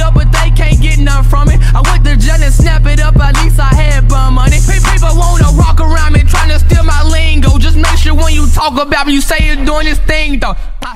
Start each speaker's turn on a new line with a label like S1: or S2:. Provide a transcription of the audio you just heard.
S1: up, but they can't get nothing from it. I went to jail and snap it up, at least I had bum money. People wanna rock around me, trying to steal my lingo. Just make sure when you talk about me, you say you're doing this thing though.